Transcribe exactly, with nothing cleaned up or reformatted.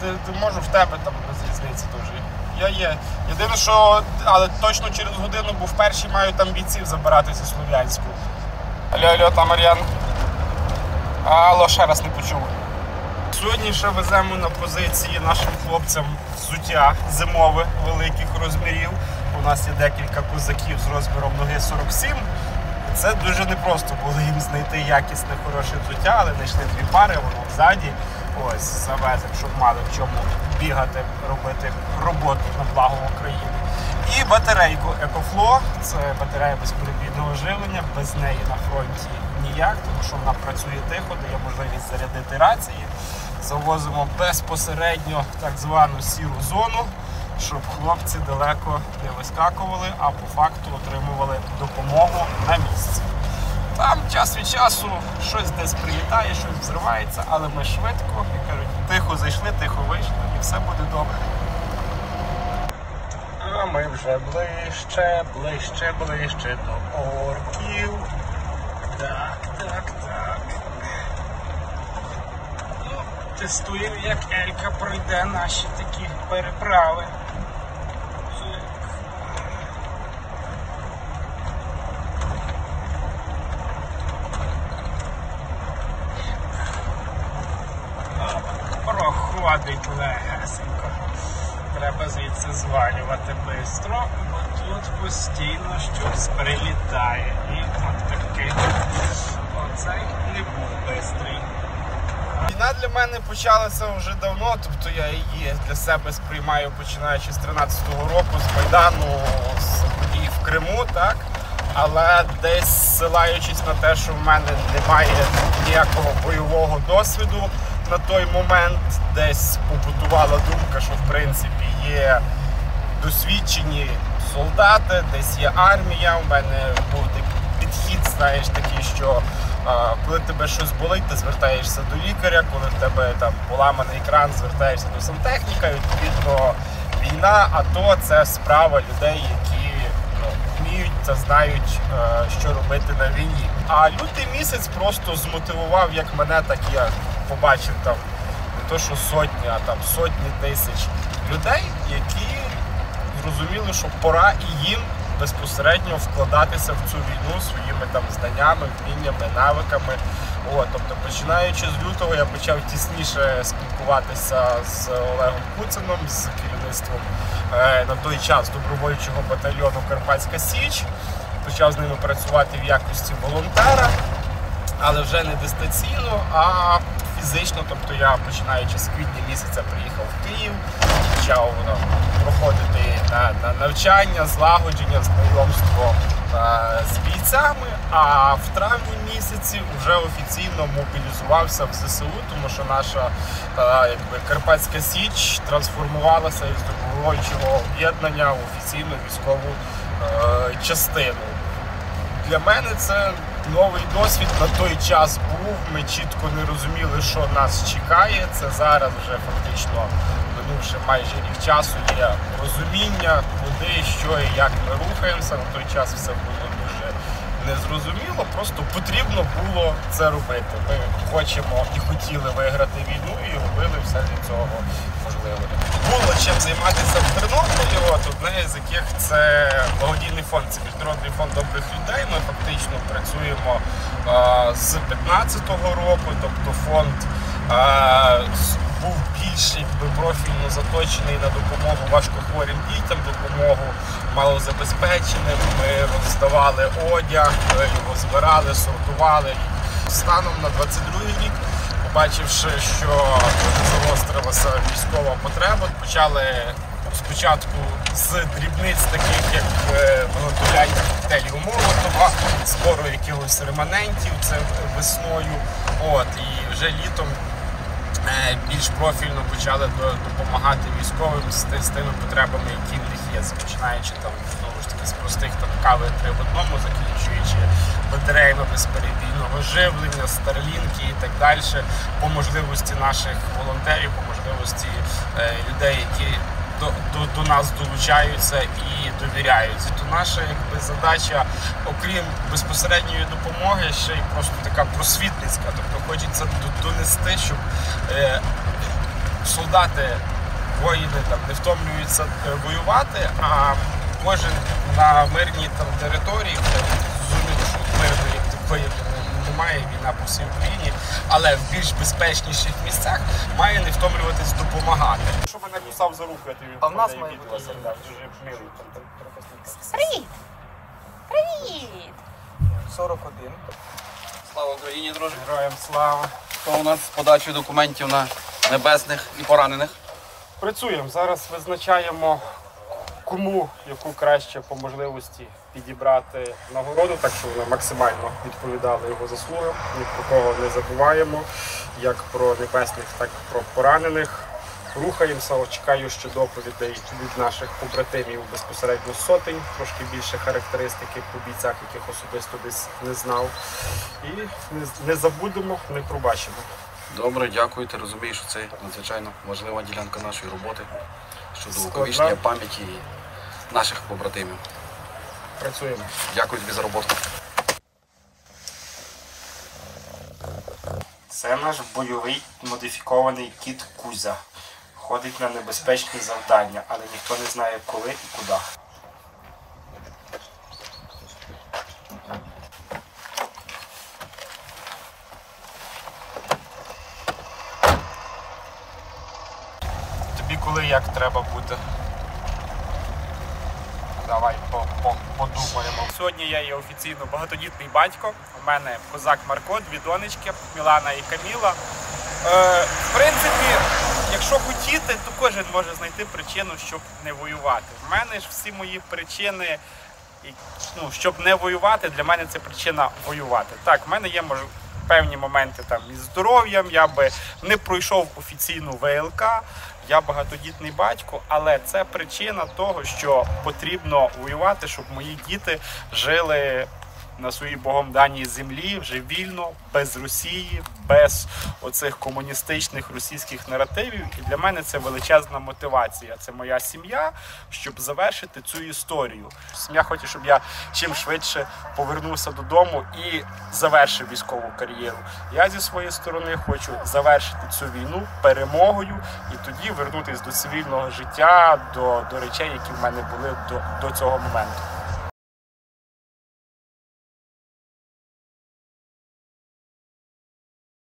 ти, ти можу в тебе там без різниці дуже. Я є. Єдине, що, але точно через годину, бо в першій маю там бійців забирати зі Слов'янську. Алло, алло, там Мар'ян. Алло, ще раз не почув. Сьогодні ще веземо на позиції нашим хлопцям взуття зимове великих розмірів. У нас є декілька козаків з розміром ноги сорок сім. Це дуже непросто було їм знайти якісне, хороше взуття, але знайшли дві пари, воно ззаді. Ось, завеземо, щоб мали в чому бігати, робити роботу на благо України. І батарейку EcoFlow, це батарея безперебійного живлення, без неї на фронті ніяк, тому що вона працює тихо, дає можливість зарядити рації. Завозимо безпосередньо так звану сіру зону, щоб хлопці далеко не вискакували, а по факту отримували допомогу на місці. Там час від часу щось десь прилітає, щось взривається, але ми швидко, як кажуть, тихо зайшли, тихо вийшли і все буде добре. А ми вже ближче, ближче, ближче до орків. Так, так, так. Ну, тестуємо, як Елька пройде наші такі переправи. Проходить легесенько. Треба звідси звалювати швидко, бо тут постійно щось прилітає. І от такий оцей не був швидкий. Війна для мене почалася вже давно, тобто я її для себе сприймаю, починаючи з тринадцятого року, з Майдану, з подій в Криму, так? Але десь ссилаючись на те, що в мене немає ніякого бойового досвіду, на той момент десь побутувала думка, що в принципі є досвідчені солдати, десь є армія. У мене був підхід, знаєш, такий, що а, коли тебе щось болить, ти звертаєшся до лікаря, коли в тебе там поламаний екран, звертаєшся до сантехніка. Відповідно, війна, АТО – це справа людей, які ну, вміють та знають, а, що робити на війні. А лютий місяць просто змотивував як мене, так і я побачив там не то, що сотні, а там сотні тисяч людей, які зрозуміли, що пора і їм безпосередньо вкладатися в цю війну своїми там знаннями, вміннями, навиками. От, тобто, починаючи з лютого, я почав тісніше спілкуватися з Олегом Куцином, з керівництвом е, на той час добровольчого батальйону Карпатська Січ. Почав з ними працювати в якості волонтера, але вже не дистанційно, а фізично. Тобто я, починаючи з квітня місяця, приїхав в Київ, почав ну, проходити на, на навчання, злагодження, знайомство а, з бійцями, а в травні місяці вже офіційно мобілізувався в ЗСУ, тому що наша а, якби, Карпатська Січ трансформувалася із добровольчого об'єднання в офіційну військову а, частину. Для мене це новий досвід на той час був, ми чітко не розуміли, що нас чекає. Це зараз вже фактично, минувши майже рік часу, є розуміння, куди, що і як ми рухаємося. На той час все було дуже незрозуміло, просто потрібно було це робити. Ми хочемо і хотіли виграти війну і робили все для цього можливе. Було чим займатися в Тернополі, от одне з яких це благодійний фонд, це Міжнародний фонд добрих людей. Ми фактично працюємо а, з п'ятнадцятого року, тобто фонд а, був більш якби, профільно заточений на допомогу важкохворим дітям, допомогу малозабезпеченим. Ми роздавали одяг, його збирали, сортували. Станом на двадцять другий рік, побачивши, що загострилася військова потреба, почали спочатку з дрібниць, таких як виготовляння коктейлів Молотова, збору якихось реманентів це весною. От, і вже літом більш профільно почали допомагати військовим з тими потребами, які в них є, починаючи там, знову ж таки, з простих там, кави три в одному, закінчуючи батареями безперебійного живлення, старлінки і так далі, по можливості наших волонтерів, по можливості е, людей, які до, до, до нас долучаються і довіряються. То наша якби, задача, окрім безпосередньої допомоги, ще й просто така просвітницька. Тобто хочеться донести, щоб е, солдати, воїни там не втомлюються воювати, а кожен на мирній там території, зрозуміло, що мирної такої немає, війна по всій Україні, але в більш безпечніших місцях має не втомлюватись допомагати. Що мене кусав за руку, я тобі А в нас відео має бути сердав, дуже милий там пропускник. Привіт! Привіт! сорок один. Слава Україні, друже. Героям слава. Що у нас з подачею документів на небесних і поранених? Працюємо. Зараз визначаємо, кому яку краще по можливості підібрати нагороду, так що вона максимально відповідала його заслугам. Ні про кого не забуваємо, як про небесних, так і про поранених. Рухаємося, чекаю ще доповідей від наших побратимів безпосередньо з сотень, трошки більше характеристики по бійцях, яких особисто десь не знав. І не, не забудемо, не пробачимо. Добре, дякую. Ти розумієш, що це надзвичайно важлива ділянка нашої роботи щодо Складна. увіковічення пам'яті наших побратимів. Працюємо. Дякую тобі за роботу. Це наш бойовий модифікований кіт Кузя. Ходить на небезпечні завдання, але ніхто не знає коли і куди. Тобі коли як треба бути? Давай по, по, подумаємо. Сьогодні я є офіційно багатодітний батько. У мене козак Марко, дві донечки, Мілана і Каміла. Е, в принципі, якщо хотіти, то кожен може знайти причину, щоб не воювати. У мене ж всі мої причини, ну, щоб не воювати, для мене це причина воювати. Так, в мене є може, певні моменти там із здоров'ям, я би не пройшов офіційну В Л К, я багатодітний батько, але це причина того, що потрібно воювати, щоб мої діти жили на своїй Богом даній землі, вже вільно, без Росії, без оцих комуністичних російських наративів. І для мене це величезна мотивація. Це моя сім'я, щоб завершити цю історію. Сім'я хоче, щоб я чим швидше повернувся додому і завершив військову кар'єру. Я зі своєї сторони хочу завершити цю війну перемогою і тоді вернутися до цивільного життя, до, до речей, які в мене були до, до цього моменту.